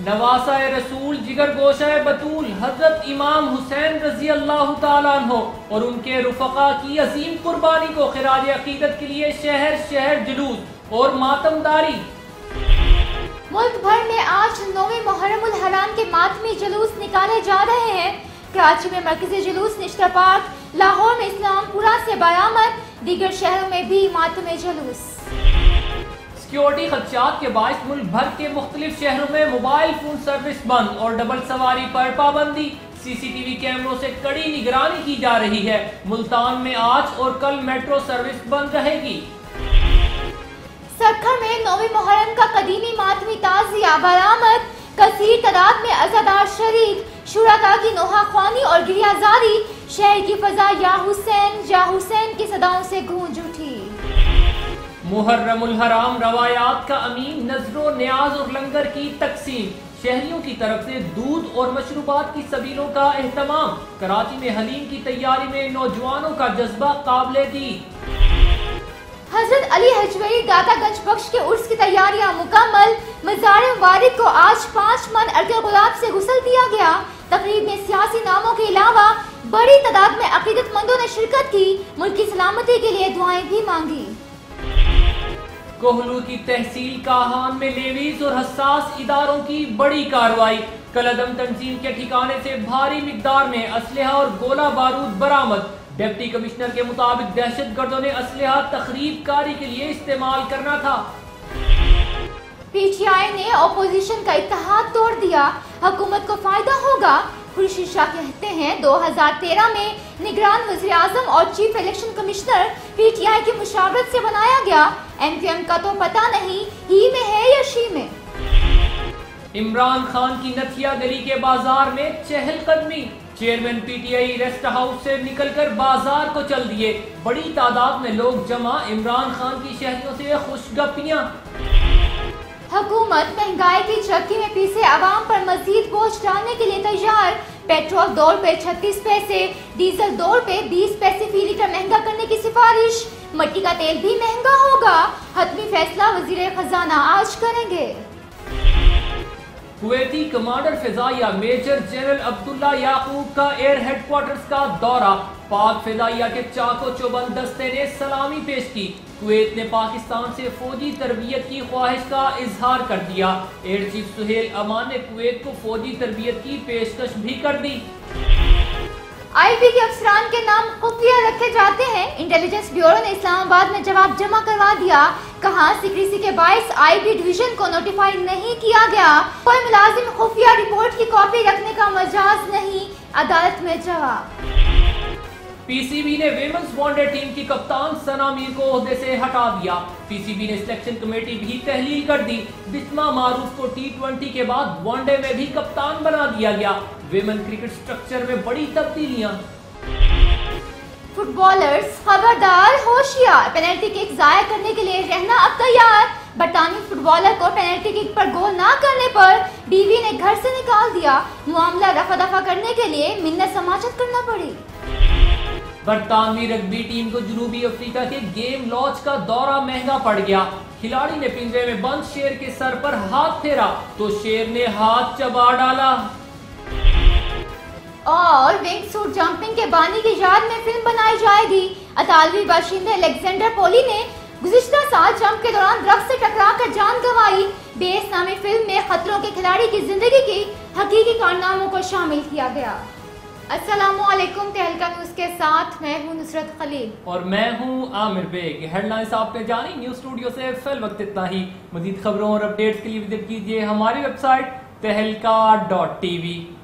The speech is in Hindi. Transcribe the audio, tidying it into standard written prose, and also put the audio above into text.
नवासा रसूल जिगर गोशा बतूल हजरत इमाम हुसैन रजी अल्लाह ताला अन्हो और उनके रुफका की अजीम कुर्बानी को खिराज अकीदत के लिए शहर शहर जुलूस और मातमदारी। मुल्क भर में आज 9वें मुहर्रमुल हराम के मातमी जुलूस निकाले जा रहे हैं। कराची में मरकजी जुलूस, निश्तरपाक, लाहौर में इस्लामपुरा से बरामद, दीगर शहरों में भी मातमी जुलूस। सिक्योरिटी खदशात के बायस मुल्क भर के मुख्तलिफ शहरों में मोबाइल फोन सर्विस बंद और डबल सवारी पर पाबंदी। CCTV कैमरों से कड़ी निगरानी की जा रही है। मुल्तान में आज और कल मेट्रो सर्विस बंद रहेगी। सरखर में 9वें मुहर्रम का कदीमी मातमी ताज़िया बरामद, कसीर तादाद में अज़ादार शरीक, शुरका की नोहाख्वानी और गिरियाजारी, शहर की फजा या हुसैन की सदाओं से गूंज उठी। मुहर्रमुल हराम रवायात का अमीन, नजरो न्याज और लंगर की तकसीम, शहरियों की तरफ से दूध और मशरूबात की सबीलों का एहतमाम। कराची में हलीम की तैयारी में नौजवानों का जज्बा काबिले दी। हजरत अली हजवेरी दातागंज बख्श के उर्स की तैयारियां मुकम्मल। मज़ार वारिद को आज 5 मन अर्के गुलाब से गुस्ल दिया गया। तकरीब में सियासी नामों के अलावा बड़ी तादाद में अकीदतमंदों ने शिरकत की। मुल्क की सलामती के लिए दुआएं भी मांगी। कोहलू की तहसील काहान में लेवीज और हसास इदारों की बड़ी कार्रवाई। कलअदम तंजीम के ठिकाने से भारी मिकदार में असलहा और गोला बारूद बरामद। डिप्टी कमिश्नर के मुताबिक दहशतगर्दों ने असलहा तखरीब कारी के लिए इस्तेमाल करना था। PTI ने अपोजिशन का इत्तेहाद तोड़ दिया, हुकूमत को फायदा होगा। खुर्शीद शाह कहते हैं 2013 में निगरान वज़ीर-ए-आज़म और चीफ इलेक्शन कमिश्नर PTI की मुशावरत से बनाया गया। MQM का तो पता नहीं ही में है या शी में। इमरान खान की नथिया गली के बाजार में चहलकदमी। चेयरमैन PTI रेस्ट हाउस से निकलकर बाजार को चल दिए। बड़ी तादाद में लोग जमा, इमरान खान की शहरियों से खुशगपियां। हुकूमत महंगाई की चक्की में पीसे आवाम पर मजीद बोझ डालने के लिए तैयार। पेट्रोल 2 रुपए 36 पैसे, डीजल 2 रुपए 20 पैसे फी लीटर महंगा करने की सिफारिश। मट्टी का तेल भी महंगा होगा। हतमी फैसला वजीर खजाना आज करेंगे। कुवैती कमांडर फिजाइया मेजर जनरल अब्दुल्ला याकूब का एयर हेडक्वार्टर्स का दौरा। पाक फिजाइया के चाको चौबंद दस्ते ने सलामी पेश की। कुवैत ने पाकिस्तान से फौजी तरबियत की ख्वाहिश का इजहार कर दिया। एयर चीफ सुहेल अमान ने कुवैत को फौजी तरबियत की पेशकश भी कर दी। IB के अफसरान के नाम खुफिया रखे जाते हैं। इंटेलिजेंस ब्यूरो ने इस्लामाबाद में जवाब जमा करवा दिया। कहा सीक्रेसी के बायस IB डिवीजन को नोटिफाई नहीं किया गया। कोई मुलाजिम खुफिया रिपोर्ट की कॉपी रखने का मजाज नहीं, अदालत में जवाब। PCB ने विमेंस वनडे टीम की कप्तान सना मीर को ओहदे से हटा दिया। PCB ने सिलेक्शन कमेटी भी तहलील कर दी। बिस्मा मारूफ को T20 के बाद वनडे में भी कप्तान बना दिया गया। विमेन क्रिकेट स्ट्रक्चर में बड़ी तब्दीलियां। फुटबॉलर्स खबरदार, होशियार, पेनल्टी किक जाया करने के लिए रहना अब तैयार। बरतानवी फुटबॉलर को पेनल्टी किक पर गोल ना करने पर DV ने घर से निकाल दिया। मामला रफा दफा करने के लिए मिन्नत समाजत करना पड़ी। बरतानवी रग्बी टीम को जनूबी अफ्रीका के गेम लॉज का दौरा महंगा पड़ गया। खिलाड़ी ने पिंजरे में बंद शेर के सर पर हाथ फेरा तो शेर ने हाथ चबा डाला। और विंग सूट जंपिंग के बानी की याद में फिल्म बनाई जाएगी। अतालवी बाशिंदे अलेक्जेंडर पोली ने गुज़िश्ता साल जंप के दौरान दरख्त से टकराकर जान गंवाई। बेस नामी फिल्म में खतरों के खिलाड़ी की जिंदगी की हकीकी कारनामों को शामिल किया गया। अस्सलामुअलैकुम, तहलका न्यूज़ के साथ मैं हूं नुसरत खलील और मैं हूं आमिर बेग। हेडलाइंस आपने जानी। न्यूज़ स्टूडियो से फिल वक्त इतना ही। मजीद खबरों और अपडेट्स के लिए विजिट कीजिए हमारी वेबसाइट tehlka.tv।